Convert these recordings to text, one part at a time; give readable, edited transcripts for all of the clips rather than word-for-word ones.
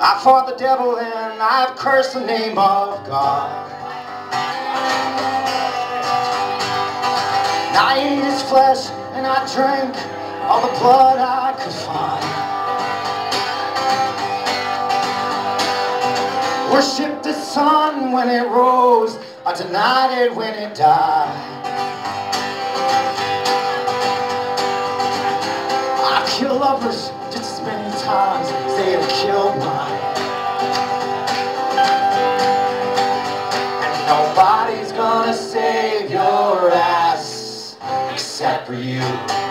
I fought the devil and I've cursed the name of God. And I ate his flesh and I drank all the blood I could find. Worshipped the sun when it rose, I denied it when it died. I kill lovers just as many times as they have killed mine. And nobody's gonna save your ass except for you.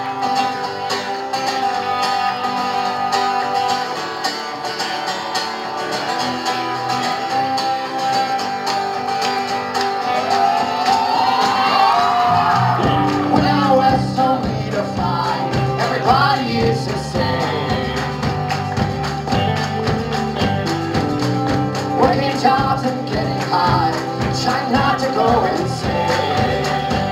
Jobs and getting high, trying not to go insane.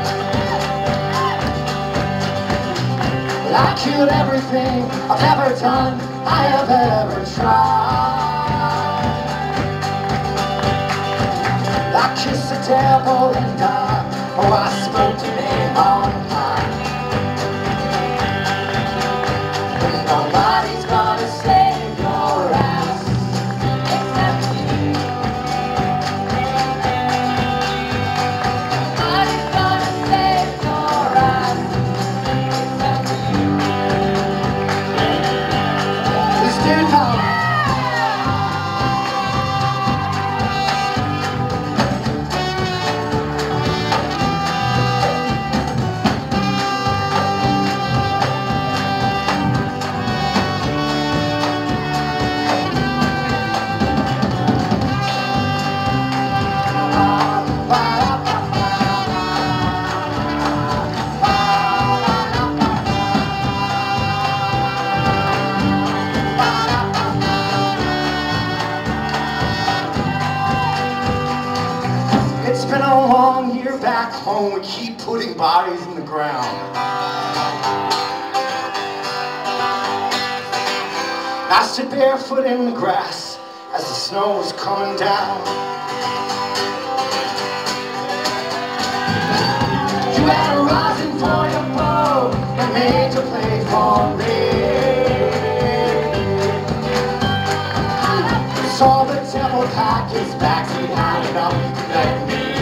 Well, I killed everything I've ever done, I have ever tried. I kissed the devil and died, oh, I spoke your name on high. Nobody's gonna save your ass except you. It's been a long year back home, we keep putting bodies in the ground. I stood barefoot in the grass as the snow was coming down. You had a rising for your bow and made to play for me. Saw the devil pack his bags behind him, let me